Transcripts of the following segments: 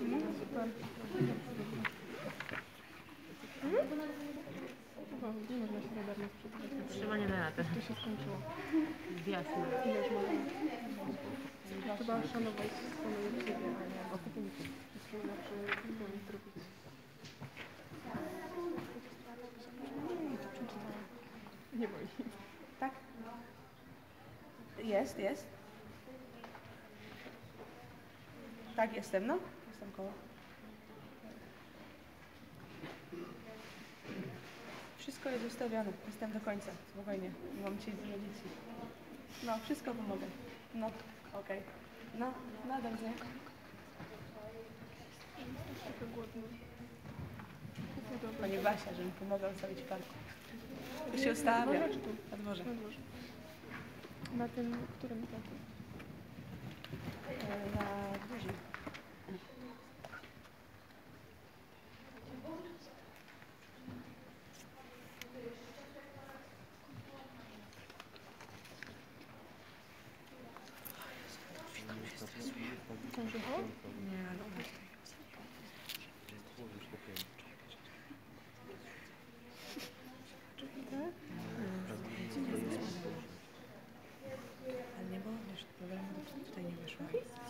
No, super. Nie można się radarnie sprzedawać. Trzymanie na latę. To się skończyło. Jasne. Ileż można? Trzeba szanować samego siebie, a nie okupników. Wszystko inaczej nie zrobić. Nie boi. Tak? Jest, jest. Tak, jestem, no. Jestem koło. Wszystko jest ustawione. Jestem do końca. Spokojnie. Nie mam dzisiaj dużo dzieci. No, wszystko pomogę. No, okej. No, nadal nie. Trochę głodny. Pani Basia, że mi pomogła ustawić w parku. To się ustawia. Na dworze. Na dworze. Na tym, którym placu? Na dworze. Książycho? Nie, ale ona ale nie było, wiesz, problemu tutaj nie wyszło.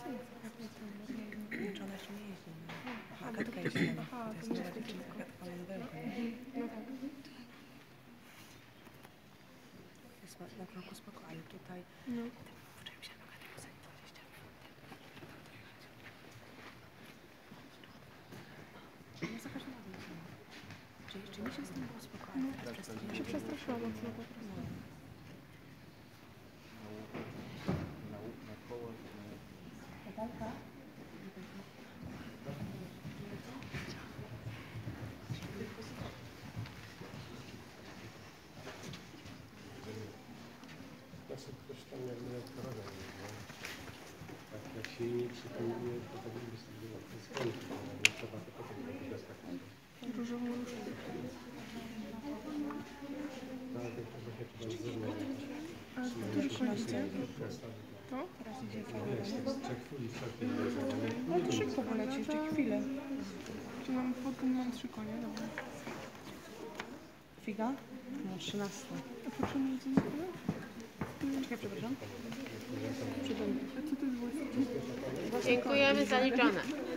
Czy ona jeszcze nie jeździ? Aha, Agatka jeździ na Aha, to jest nowa dziewczyna, Agatka ma modelkę, nie? No tak. Jest na kroku spoko, ale tutaj... No. Wczoraj mi się na Agatkę za 20 minut. No za każdym razem. Czy mi się z tym było spoko, ale teraz Ja się przestraszyłam mocno po prostu. Na kołach, Natalka? znaczy ktoś tam jakby odprowadza, tak jak się nie przypomnie, to powinien być skończyć, nie trzeba to potem robić tak. Różową różkę. Tak, to trochę trzeba zrównować. A to już kończycie? To? Teraz idzie Jest trzech chwili wszelkie. No to szybko poleci, jeszcze chwilę. Czy mam 3 konie? Dobra. Figa? No 13. A po czym jedzie na chwilę? Czekaj, przepraszam. A co to jest wojsko? Dziękujemy, zaliczone.